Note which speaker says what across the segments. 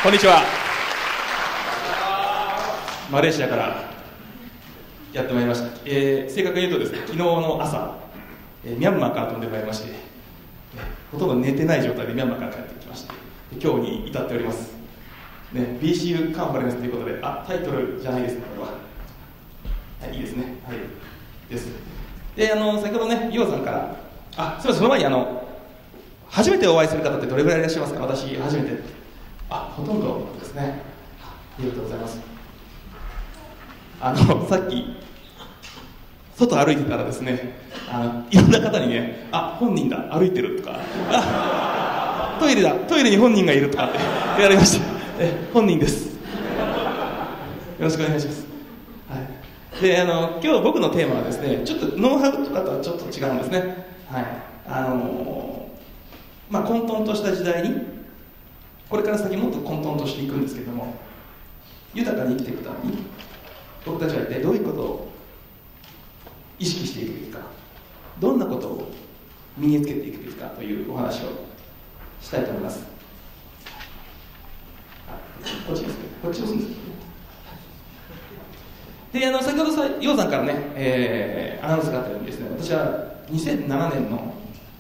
Speaker 1: こんにちは。マレーシアからやってまいりました。正確に言うとですね、昨日の朝、ミャンマーから飛んでまいりまして、ほとんど寝てない状態でミャンマーから帰ってきまして、今日に至っております。ね、BCU カンファレンスということで、タイトルじゃないですね、これは。はい、いいですね。はい、です。で、先ほどね、ヨウさんから、すみません、その前に初めてお会いする方ってどれぐらいいらっしゃいますか？私、初めて。ほとんどですね。ありがとうございます。さっき、外歩いてたらですね、いろんな方にね、本人だ、歩いてるとか、トイレだ、トイレに本人がいるとかって言われました。本人です。よろしくお願いします。はい。で、今日僕のテーマはですね、ちょっとノウハウとかとはちょっと違うんですね。はい。混沌とした時代に、これから先もっと混沌としていくんですけども、豊かに生きていくために、僕たちは一体どういうことを意識していくべきか、どんなことを身につけていくべきかというお話をしたいと思います。こっちですね。こっちを押すんですね。で、先ほどヨウさんからね、アナウンスがあったようにですね、私は2007年の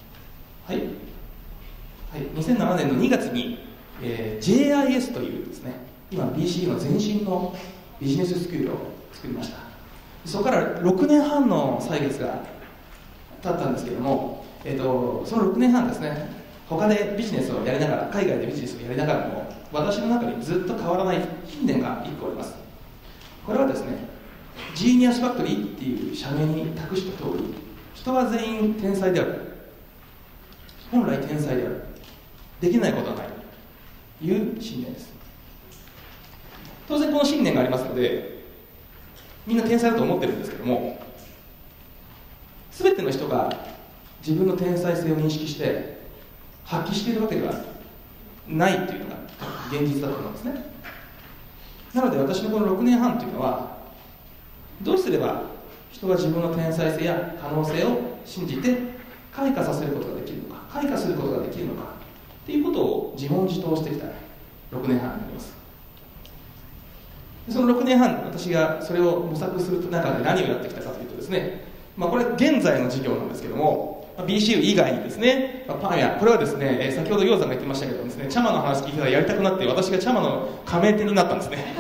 Speaker 1: 2007年の2月に、JIS というですね、今 BCU の前身のビジネススクールを作りました。そこから6年半の歳月が経ったんですけども、その6年半ですね、他でビジネスをやりながら、海外でビジネスをやりながらも、私の中にずっと変わらない信念が1個あります。これはですね、ジーニアスファクトリーっていう社名に託した通り、人は全員天才である。本来天才である。できないことはないという信念です。当然この信念がありますので、みんな天才だと思ってるんですけども、全ての人が自分の天才性を認識して発揮しているわけではないというのが現実だと思うんですね。なので私のこの6年半というのは、どうすれば人が自分の天才性や可能性を信じて開花させることができるのか、開花することができるのかということを自問自答してきた6年半になります。その6年半、私がそれを模索する中で何をやってきたかというとですね、これ現在の授業なんですけども、BCU 以外にですね、パン屋、これはですね、先ほどヨウさんが言ってましたけどですね、チャマの話聞いてたらやりたくなって、私がチャマの加盟店になったんですね。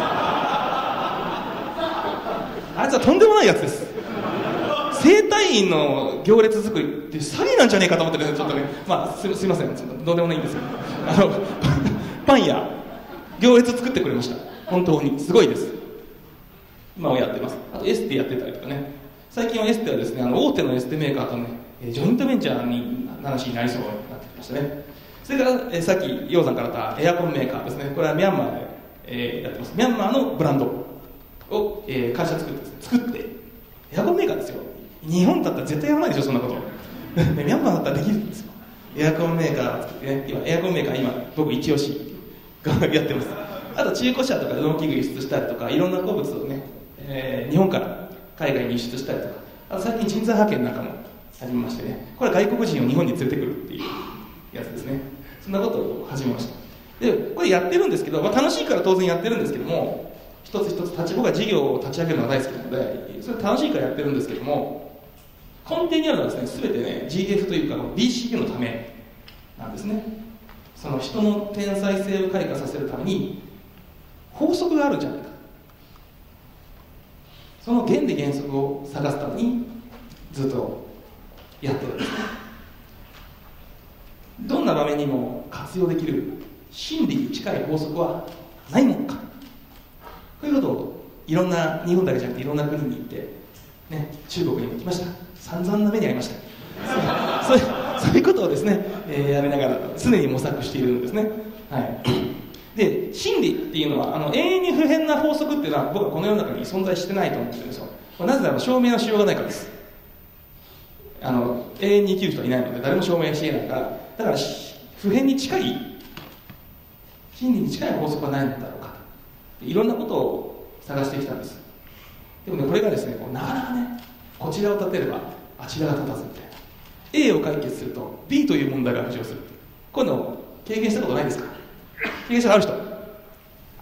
Speaker 1: あいつはとんでもないやつです。整体院の行列作りって詐欺なんじゃねえかと思ってですね、ちょっとね、すいません、どうでもないんですけど、パン屋、行列作ってくれました。本当にすごいです。今もやってます。あとエステやってたりとかね、最近はエステはですね、大手のエステメーカーとね、ジョイントベンチャーに話になりそうになってきましたね。それから、さっきヨウさんから言ったエアコンメーカーですね、これはミャンマーで、やってます。ミャンマーのブランドを、会社作ってエアコンメーカーですよ。日本だったら絶対やらないでしょ、そんなことミャンマーだったらできるんですよ。エアコンメーカーを作ってね、エアコンメーカー今僕一押しやってます。あと中古車とか農機具輸出したりとか、いろんな鉱物をね、日本から海外に輸出したりとか、あと最近人材派遣なんかも始めましてね、これは外国人を日本に連れてくるっていうやつですね。そんなことを始めました。でこれやってるんですけど、楽しいから当然やってるんですけども、一つ一つ僕は事業を立ち上げるのが大好きなので、それ楽しいからやってるんですけども、根底にあるのはですね、全てね GF というか BCU のためなんですね。その人の天才性を開花させるために法則があるんじゃないか、その原理原則を探すためにずっとやってるんですね。どんな場面にも活用できる真理に近い法則はないものか、こういうことをいろんな、日本だけじゃなくていろんな国に行って、ね、中国にも行きました。散々な目に遭いましたそういうことをですね、やりながら常に模索しているんですね。はい。で、真理っていうのは永遠に不変な法則っていうのは僕はこの世の中に存在してないと思ってるんですよ。なぜなら証明のしようがないからです。永遠に生きる人はいないので誰も証明し得ないから、だから不変に近い、真理に近い法則はないのだろうか、いろんなことを探してきたんです。でもね、これがですね、なかなかね、こちらを立てればあちらが立たずみたいな、 A を解決すると B という問題が浮上する、こういうのを経験したことないですか？経験したことある人？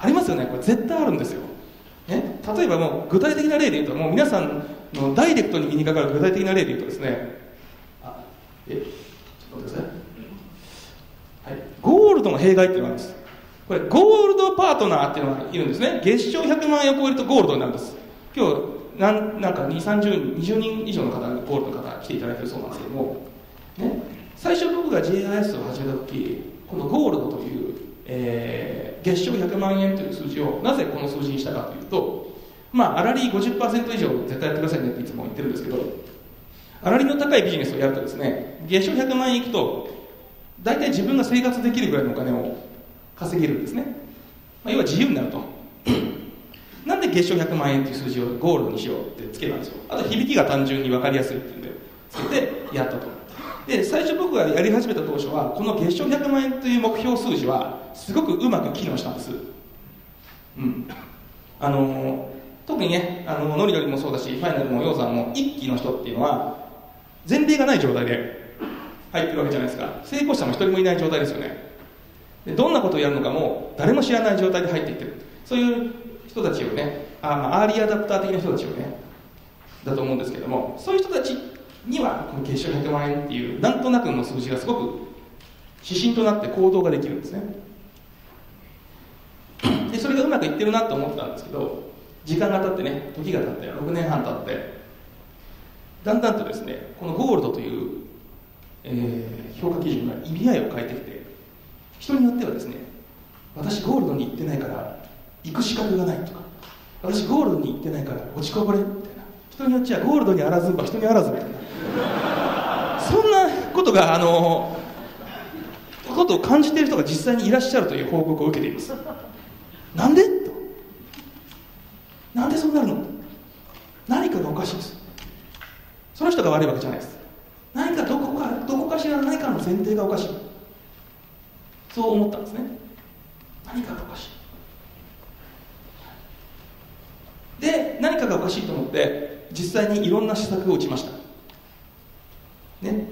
Speaker 1: ありますよね。これ絶対あるんですよ。ね、例えばもう具体的な例で言うと、もう皆さんのダイレクトに身にかかる具体的な例で言うとですね、ちょっと待ってください。はい、ゴールドの弊害っていうのがあるんです。これゴールドパートナーっていうのがいるんですね。月賞100万円を超えるとゴールドになるんです。今日なんか20人以上の方がゴールドの方来ていただいているそうなんですけども、ね、最初僕が JIS を始めた時、このゴールドという、月賞100万円という数字をなぜこの数字にしたかというと、粗利 50% 以上絶対やってくださいねっていつも言ってるんですけど、粗利の高いビジネスをやるとですね、月賞100万円いくと大体自分が生活できるぐらいのお金を稼げるんですね。要は自由になるとなんで月賞100万円という数字をゴールドにしようってつけたんですよ。あと響きが単純に分かりやすいっていうんでつけてやったと。で、最初僕がやり始めた当初はこの月賞100万円という目標数字はすごくうまく機能したんです。特にね、ノリノリもそうだし、ファイナルもヨウさんも一期の人っていうのは前例がない状態で入ってるわけじゃないですか。成功者も一人もいない状態ですよね。で、どんなことをやるのかも誰も知らない状態で入っていってる。そういう人たちをね、アーリーアダプター的な人たちをねだと思うんですけども、そういう人たちにはこの月賞100万円っていうなんとなくの数字がすごく指針となって行動ができるんですね。で、それがうまくいってるなと思ってたんですけど、時間が経ってね、時が経って6年半経ってだんだんとですね、このゴールドという、評価基準が意味合いを変えてきて、人によってはですね、私ゴールドに行ってないから行く資格がないとか、私ゴールドに行ってないから落ちこぼれみたいな、人によっちゃゴールドにあらずば人にあらずみたいなそんなことがことを感じている人が実際にいらっしゃるという報告を受けています。なんでと、なんでそうなるの、何かがおかしいです。その人が悪いわけじゃないです。何かどこかしら何かの前提がおかしい、そう思ったんですね。何かがおかしいで、何かがおかしいと思って実際にいろんな施策を打ちましたね。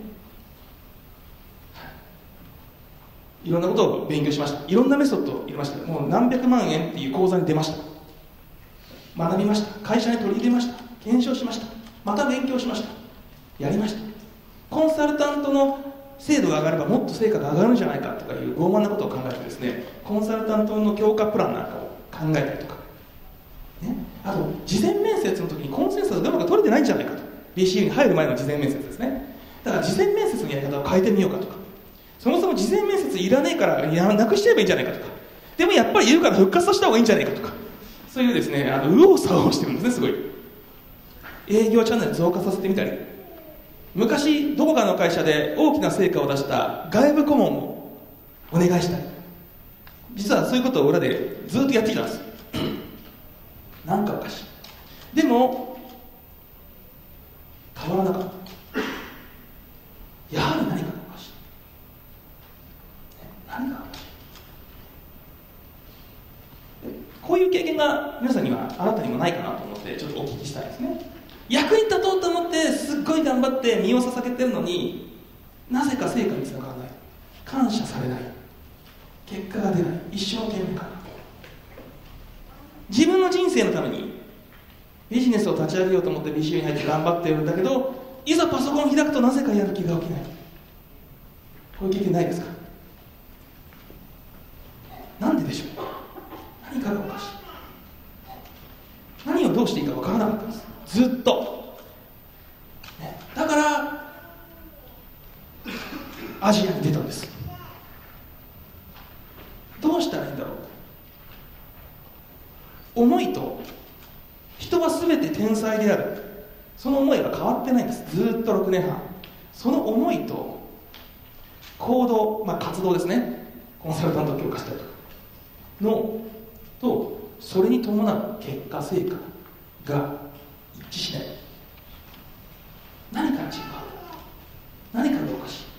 Speaker 1: いろんなことを勉強しました。いろんなメソッドを入れました。もう何百万円っていう講座に出ました。学びました。会社に取り入れました。検証しました。また勉強しました。やりました。コンサルタントの精度が上がればもっと成果が上がるんじゃないかとかいう傲慢なことを考えてですね、コンサルタントの強化プランなんかを考えたりとか、ね、あと事前面接の時にコンセンサスがうまく取れてないんじゃないかと。 BCU に入る前の事前面接ですね。だから事前面接のやり方を変えてみようかとか、そもそも事前面接いらねえからなくしちゃえばいいんじゃないかとか、でもやっぱりいるから復活させた方がいいんじゃないかとか、そういうですね、右往左往してるんですね。すごい営業チャンネル増加させてみたり、昔どこかの会社で大きな成果を出した外部顧問をお願いしたり、実はそういうことを裏でずっとやってきたんですなんかおかしい。でも変わらなかった。やはり何かがおかしい。何かおかしい。こういう経験が皆さんにはあなたにもないかなと思ってちょっとお聞きしたいですね。役に立とうと思ってすっごい頑張って身を捧げてるのに、なぜか成果につながらない、感謝されない、結果が出ない、一生懸命かな、自分の人生のためにビジネスを立ち上げようと思って BCU に入って頑張ってるんだけど、いざパソコンを開くとなぜかやる気が起きない。こういう経験ないですか？なんででしょう。何かがおかしい。何をどうしていいか分からなかったんです、ずっと、ね、だからアジアに出たんです。どうしたらいいんだろう。思いと、人は全て天才である、その思いは変わってないんです。ずっと6年半その思いと行動、活動ですね、コンサルタントを強化したりとかのと、それに伴う結果成果が一致しない。何か違う、何かがおかしい、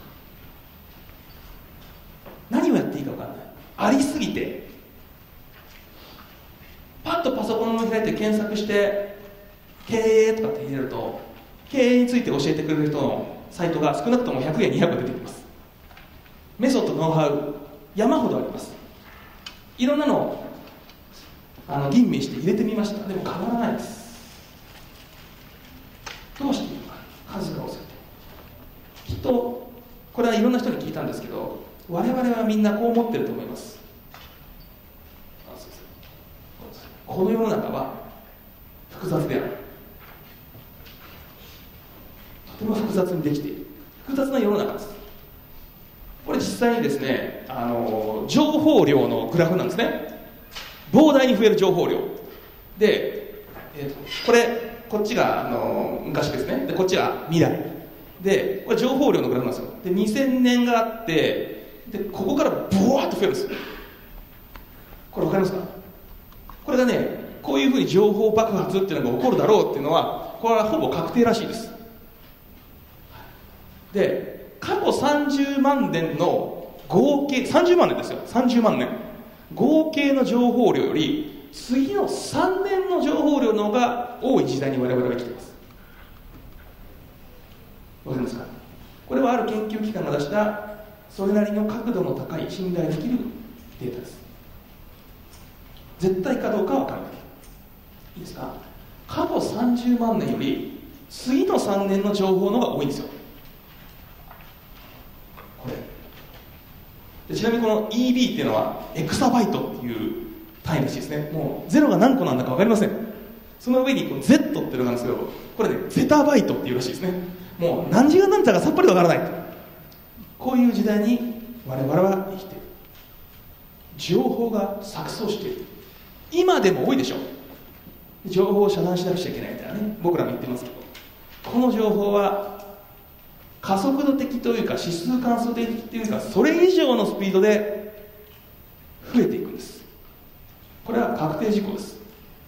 Speaker 1: 何をやっていいか分からない、ありすぎて。パッとパソコンを開いて検索して経営とかって入れると、経営について教えてくれる人のサイトが少なくとも100や200出てきます。メソッド、ノウハウ山ほどあります。いろんなのを吟味して入れてみました。でも変わらないです。どうしているのか、数が多すぎて。きっとこれはいろんな人に聞いたんですけど、我々はみんなこう思ってると思います。この世の中は複雑である。とても複雑にできている。複雑な世の中です。これ実際にですね、情報量のグラフなんですね。膨大に増える情報量で、こっちが昔ですね。でこっちが未来で、これ情報量のグラフなんですよ。で2000年があって、でここからブワーッと増えるんですよ。これ分かりますか？これがね、こういうふうに情報爆発っていうのが起こるだろうっていうのは、これはほぼ確定らしいです。で過去30万年の合計、30万年ですよ、30万年合計の情報量より次の3年の情報量の方が多い時代に我々は生きています。わかりますか？これはある研究機関が出したそれなりの角度の高い信頼できるデータです。絶対かどうかは分からない。いいですか？過去30万年より次の3年の情報の方が多いんですよ。これでちなみにこの EB っていうのはエクサバイトっていう単位らしいですね。もうゼロが何個なんだか分かりません。その上にこの Z っていうのがあるんですけど、これねゼタバイトっていうらしいですね。もう何時が何だかさっぱり分からない。こういう時代に我々は生きている。情報が錯綜している。今でも多いでしょ。情報を遮断しなくちゃいけないみたいなね、僕らも言ってますけど、この情報は加速度的というか指数関数的というか、それ以上のスピードで増えていくんです。これは確定事項です、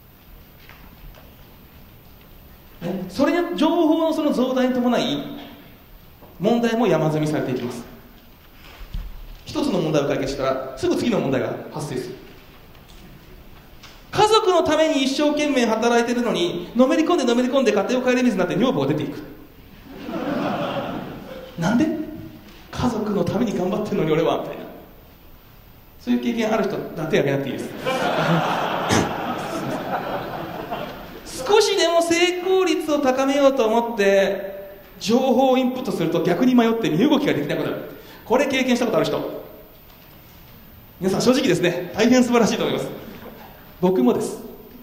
Speaker 1: ね、それに情報のその増大に伴い問題も山積みされていきます。一つの問題を解決したらすぐ次の問題が発生する。家族のために一生懸命働いてるのに、のめり込んで家庭を顧みずになって女房が出ていく。なんで？家族のために頑張ってるのに俺はみたいな。そういう経験ある人だけ挙げなくていいです少しでも成功率を高めようと思って情報をインプットすると逆に迷って身動きができなくなる。これ経験したことある人、皆さん正直ですね、大変素晴らしいと思います。僕もです。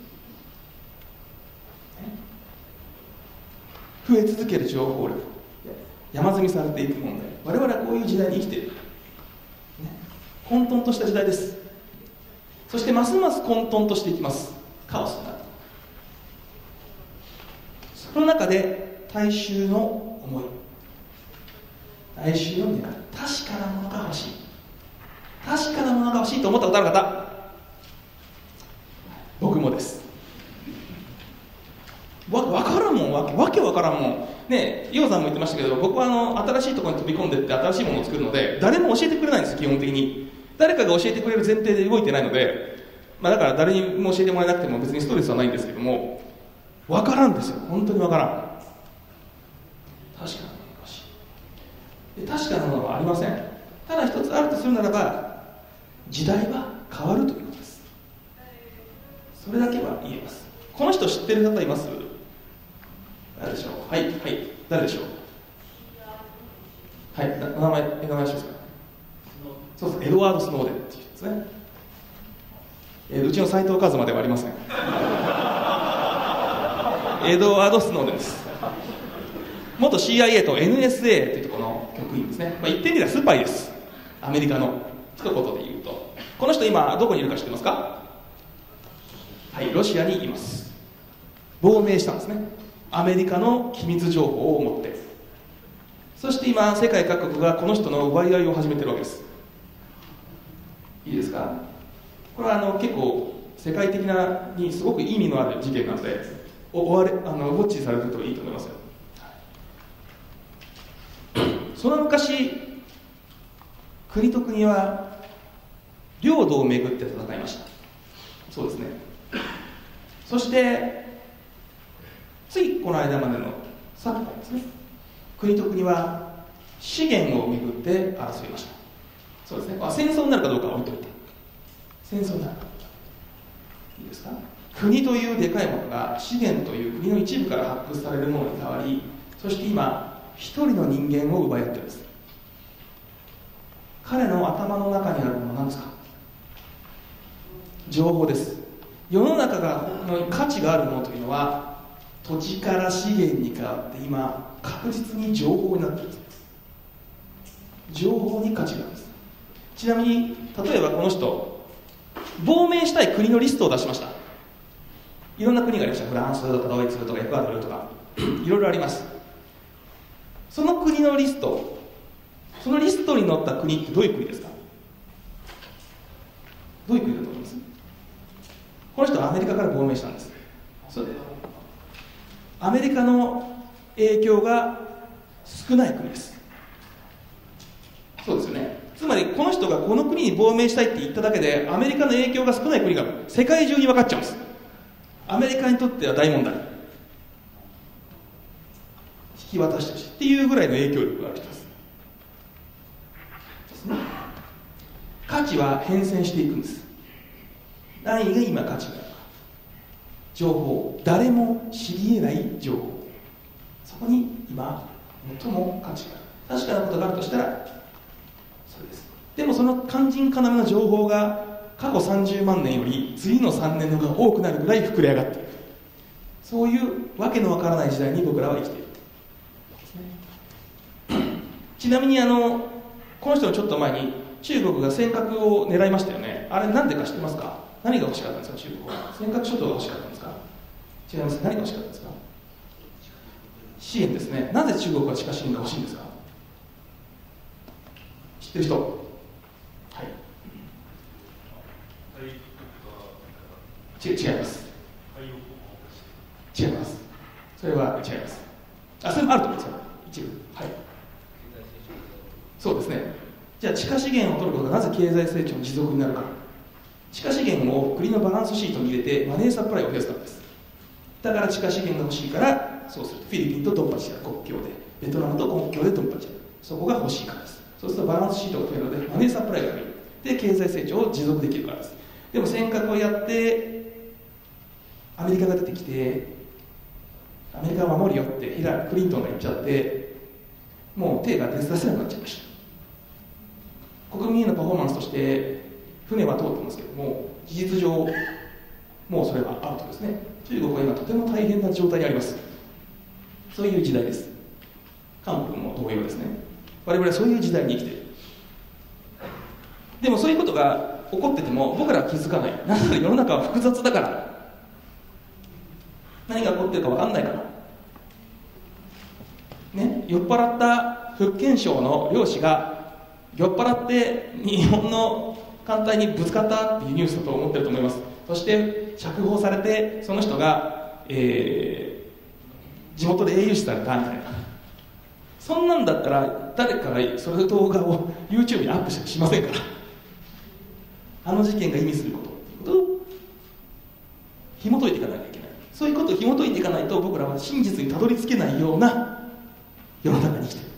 Speaker 1: 増え続ける情報量、山積みされていく問題、我々はこういう時代に生きている、混沌とした時代です。そしてますます混沌としていきます。カオスになる。その中で大衆の思い、大衆の願い、確かなものが欲しい、確かなものが欲しいと思ったことある方、僕もです。分からんもん、わけ分からんもんね。伊代さんも言ってましたけど、僕は新しいところに飛び込んでって新しいものを作るので、誰も教えてくれないんです。基本的に誰かが教えてくれる前提で動いてないので、だから誰にも教えてもらえなくても別にストレスはないんですけども、分からんですよ。本当に分からん。確かなものが欲しい。確かなものはありません。ただ一つあるとするならば、時代は変わるということです。それだけは言えます。この人知ってる方います？誰でしょう？はい、誰でしょう？はい、名前しますか？そうです、エドワード・スノーデンっていう人ですね。うちの斉藤和馬ではありません。エドワード・スノーデンです。元 CIA と NSA というところの局員ですね。言ってみればスパイです。アメリカの一言で言うと。この人今どこにいるか知ってますか？はい、ロシアにいます。亡命したんですね。アメリカの機密情報を持って。そして今世界各国がこの人の奪い合いを始めてるわけです。いいですか？これは結構世界的なにすごく意味のある事件なので、ウォッチされるといいと思いますよ。その昔、国と国は領土をめぐって戦いました。そうですね。そしてついこの間までの昨今ですね、国と国は資源をめぐって争いました。そうですね。戦争になるかどうかは置いといて、戦争になるか。 いいですか。国というでかいものが資源という国の一部から発掘されるものに変わり、そして今一人の人間を奪い合っているんです。彼の頭の中にあるものは何ですか。情報です。世の中の価値があるものというのは土地から資源に変わって今確実に情報になっているんです。情報に価値があるんです。ちなみに例えばこの人亡命したい国のリストを出しました。いろんな国がありました。フランスとかドイツとかエクアドルとかいろいろあります。その国のリスト、そのリストに載った国ってどういう国ですか。どういう国だと思います。この人はアメリカから亡命したんです。それでアメリカの影響が少ない国です。そうですよね。つまりこの人がこの国に亡命したいって言っただけでアメリカの影響が少ない国が世界中に分かっちゃうんです。アメリカにとっては大問題、引き渡してほしいっていうぐらいの影響力がある人ですね。価値は変遷していくんです。何が今価値があるか。情報、誰も知り得ない情報、そこに今最も価値がある。確かなことがあるとしたらそれです。でもその肝心要の情報が過去30万年より次の3年の方が多くなるぐらい膨れ上がっている。そういうわけのわからない時代に僕らは生きている。ちなみにこの人のちょっと前に中国が尖閣を狙いましたよね。あれなんでか知ってますか。何が欲しかったんですか。中国は尖閣諸島が欲しかったんですか。違います。何が欲しかったんですか。支援ですね。なぜ中国は地下支援が欲しいんですか。知ってる人。はい。違います。違います。それは違います。それもあると思うんですよ、一部。はい。そうですね。じゃあ地下資源を取ることがなぜ経済成長の持続になるか。地下資源を国のバランスシートに入れてマネーサプライを増やすからです。だから地下資源が欲しいからそうするとフィリピンとドンパチや国境で、ベトナムと国境でドンパチや、そこが欲しいからです。そうするとバランスシートが増えるのでマネーサプライが増える。で経済成長を持続できるからです。でも尖閣をやってアメリカが出てきてアメリカを守るよってヒラクリントンが言っちゃってもう手が出せなくなっちゃいました。国民へのパフォーマンスとして船は通ってますけども事実上もうそれはアウトですね。中国は今とても大変な状態にあります。そういう時代です。韓国も同様ですね。我々はそういう時代に生きている。でもそういうことが起こってても僕らは気づかない。なぜなら世の中は複雑だから。何が起こってるか分かんないからね。酔っ払った福建省の漁師が酔っ払って日本の艦隊にぶつかったっていうニュースだと思ってると思います。そして釈放されてその人が、地元で英雄視されたみたいな。そんなんだったら誰かがその動画を YouTube にアップしませんから。あの事件が意味することっていうことを紐解いていかなきゃいけない。そういうことを紐解いていかないと僕らは真実にたどり着けないような世の中に生きている。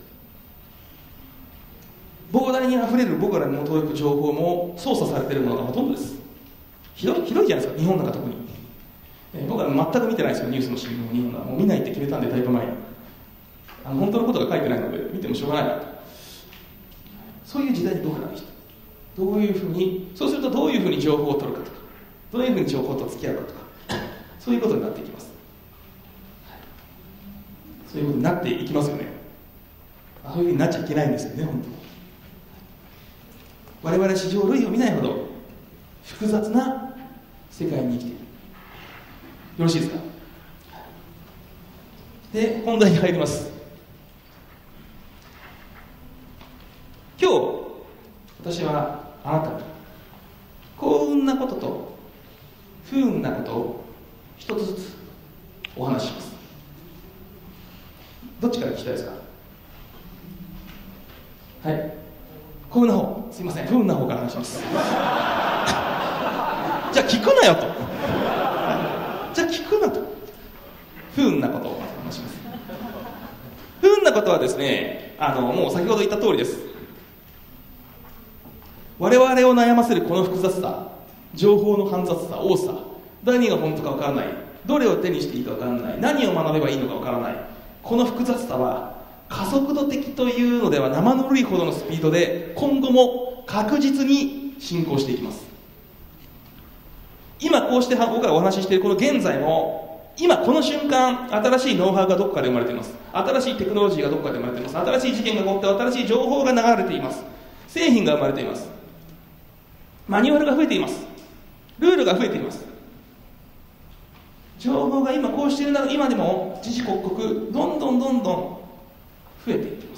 Speaker 1: 膨大にあふれる僕らに基づく情報も操作されているものがほとんどです。ひどいじゃないですか、日本なんか特に。僕は全く見てないですよ、ニュースの新聞を。日本はもう見ないって決めたんでだいぶ前に。本当のことが書いてないので見てもしょうがないなと。そういう時代に僕らは生きている。どういうふうに、そうするとどういうふうに情報を取るかとか、どういうふうに情報と付き合うかとか、そういうことになっていきます。そういうことになっていきますよね。そういうふうになっちゃいけないんですよね、本当に。我々史上類を見ないほど複雑な世界に生きている。よろしいですか。で、本題に入ります。今日私はあなたに幸運なことと不運なことを一つずつお話しします。どっちから聞きたいですか。はい、幸運な方、すいません、不運な方から話しますじゃあ聞くなよとじゃあ聞くなと。不運なことを話します。不運なことはですね、もう先ほど言った通りです。我々を悩ませるこの複雑さ、情報の煩雑さ、多さ、 何が本当かわからない、どれを手にしていいかわからない、何を学べばいいのかわからない。この複雑さは加速度的というのでは生ぬるいほどのスピードで今後も確実に進行していきます。今こうして僕がお話ししているこの現在も、今この瞬間、新しいノウハウがどこかで生まれています。新しいテクノロジーがどこかで生まれています。新しい事件が起こって新しい情報が流れています。製品が生まれています。マニュアルが増えています。ルールが増えています。情報が今こうしている今でも時々刻々どんどん増えていっています。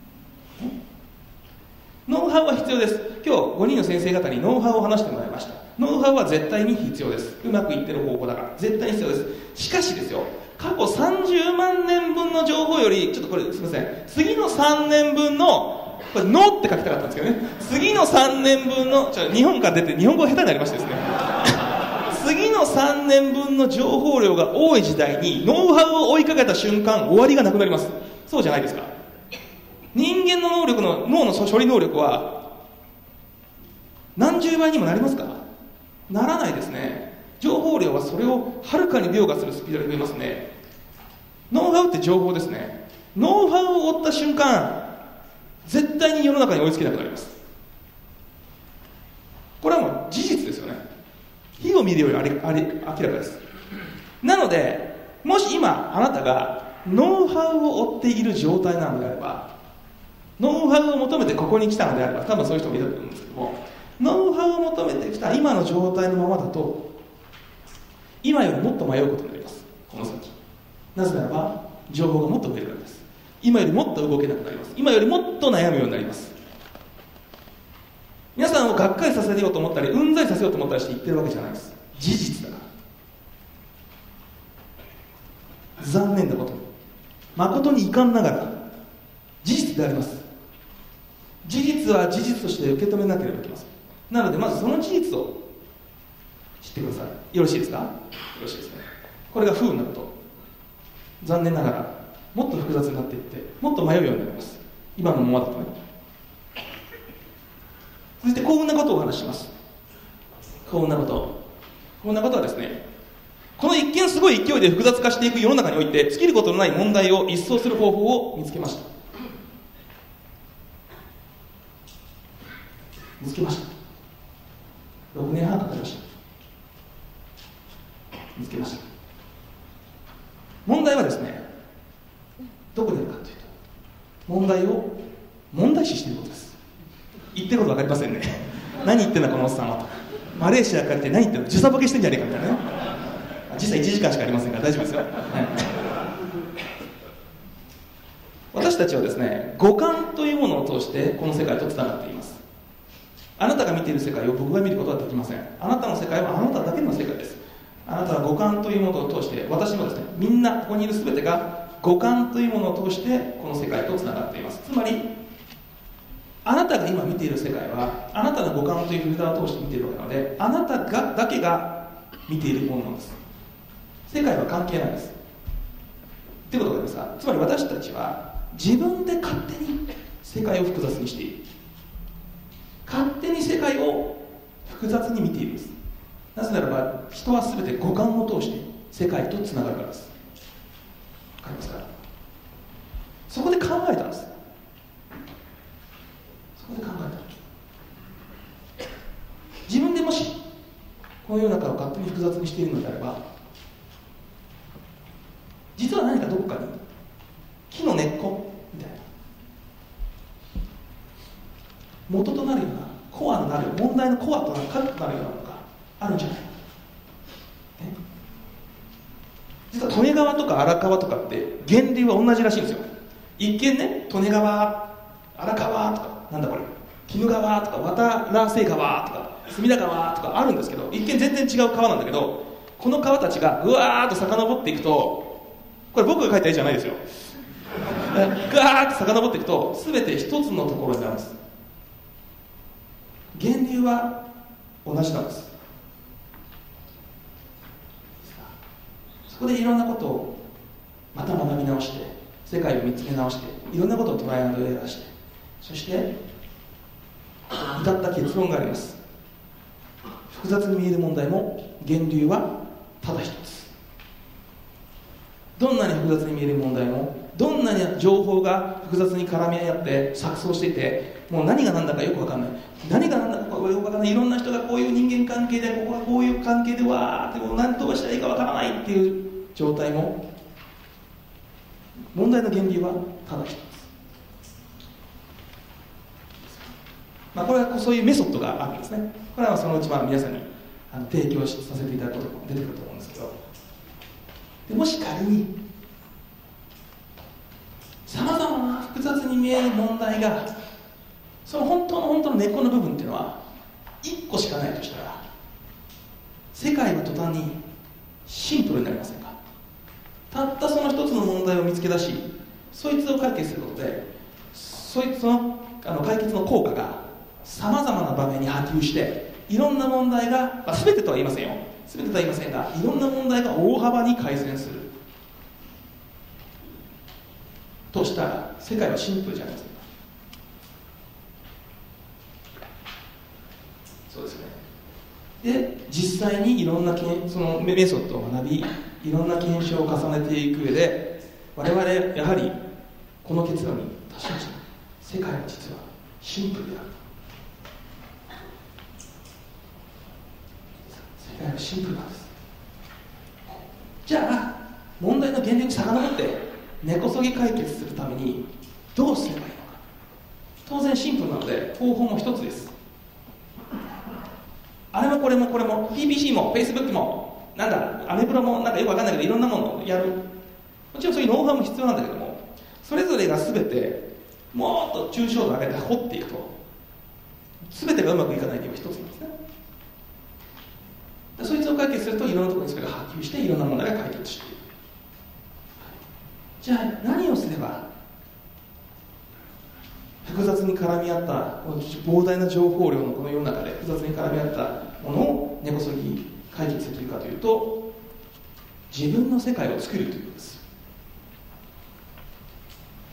Speaker 1: ノウハウは必要です。今日5人の先生方にノウハウを話してもらいました。ノウハウは絶対に必要です。うまくいってる方法だから絶対に必要です。しかしですよ、過去30万年分の情報より、ちょっとこれすみません、次の3年分の、これ「の」って書きたかったんですけどね、次の3年分の、日本から出て日本語が下手になりましてですね次の3年分の情報量が多い時代にノウハウを追いかけた瞬間、終わりがなくなります。そうじゃないですか。人間の脳の処理能力は何十倍にもなりますか？ならないですね。情報量はそれをはるかに凌駕するスピードで増えますね。ノウハウって情報ですね。ノウハウを追った瞬間、絶対に世の中に追いつけなくなります。これはもう事実ですよね。火を見るより明らかです。なので、もし今あなたがノウハウを追っている状態なのであれば、ノウハウを求めてここに来たのであれば、多分そういう人もいると思うんですけども、ノウハウを求めてきた今の状態のままだと、今よりもっと迷うことになります。この先。なぜならば情報がもっと増えるからです。今よりもっと動けなくなります。今よりもっと悩むようになります。皆さんをがっかりさせようと思ったり、うんざりさせようと思ったりして言ってるわけじゃないです。事実だから。残念なこと、誠に遺憾ながら事実であります。事実は事実として受け止めなければいけません。なのでまずその事実を知ってください。よろしいですか？よろしいですね。これが不運なこと、残念ながらもっと複雑になっていってもっと迷うようになります。今のままだとね。そして幸運なことをお話しします。幸運なことはですね、この一見すごい勢いで複雑化していく世の中において尽きることのない問題を一掃する方法を見つけました。6年半かかりました。見つけました。問題はですね、どこにあるかというと、問題を問題視していることです。言ってること分かりませんね何言ってんだこのおっさんはと。マレーシアから来て何言ってんの、時差ボケしてんじゃねえかみたいなね。実際1時間しかありませんから大丈夫ですよ、はい、私たちはですね、五感というものを通してこの世界とつながっています。あなたが見ている世界を僕が見ることはできません。あなたの世界はあなただけの世界です。あなたは五感というものを通して、私もですね、みんなここにいる全てが五感というものを通してこの世界とつながっています。つまりあなたが今見ている世界はあなたの五感というフィルターを通して見ているわけなので、あなたがだけが見ているものなんです。世界は関係ないです。ということがありますか？つまり私たちは自分で勝手に世界を複雑にしている。勝手に世界を複雑に見ているんです。なぜならば人は全て五感を通して世界とつながるからです。わかりますか？そこで考えたんです。そこで考えた。自分でもしこの世の中を勝手に複雑にしているのであれば、実は何かどこかに木の根っこみたいな元となるようなコアになる、問題のコアとなる核となるようなものがあるんじゃないか、ね、実は利根川とか荒川とかって源流は同じらしいんですよ。一見ね、利根川、荒川とか、なんだこれ、鬼怒川とか渡良瀬川とか隅田川とかあるんですけど、一見全然違う川なんだけど、この川たちがぐわーっと遡っていくと、これ僕が書いた絵じゃないですよ。ガーッと遡っていくと全て一つのところになるんです。源流は同じなんです。そこでいろんなことをまた学び直して、世界を見つめ直して、いろんなことをトライアンドエラーして、そして至った結論があります。複雑に見える問題も源流はただ一つ。どんなに複雑に見える問題も、どんなに情報が複雑に絡み合って錯綜していて、もう何が何だかよく分かんない、何が何だかよく分かんない、いろんな人がこういう人間関係で、ここがこういう関係でわーってもう何とかしたらいいか分からないっていう状態も、問題の源流はただ一つ。これはそういうメソッドがあるんですね。これはそのうち皆さんに提供させていただくことも出てくると思うんですけど、でもし仮にさまざまな複雑に見える問題が、その本当の根っこの部分っていうのは1個しかないとしたら、世界は途端にシンプルになりませんか？たったその一つの問題を見つけ出し、そいつを解決することで、そいつの解決の効果がさまざまな場面に波及して、いろんな問題が、全てとは言いませんよ、全てとは言いませんが、いろんな問題が大幅に改善するとしたら、世界はシンプルじゃありませんか？そうですね。で、実際にいろんなそのメソッドを学び、いろんな検証を重ねていく上で、我々やはりこの結論に達しました。世界は実はシンプルである。世界はシンプルなんです。じゃあ問題の源流に遡って根こそぎ解決するためにどうすればいいのか。当然シンプルなので方法も一つです。あれもこれもこれも PPC も Facebook もなんだアメブロもなんかよくわかんないけど、いろんなものをやる。もちろんそういうノウハウも必要なんだけども、それぞれが全てもっと抽象度を上げて掘っていくと、全てがうまくいかない理由は一つなんですね。そいつを解決するといろんなところにそれが波及して、いろんな問題が解決している。じゃあ何をすれば複雑に絡み合ったこの膨大な情報量のこの世の中で複雑に絡み合ったものを根こそぎ解決するというかというと、自分の世界を作るということです。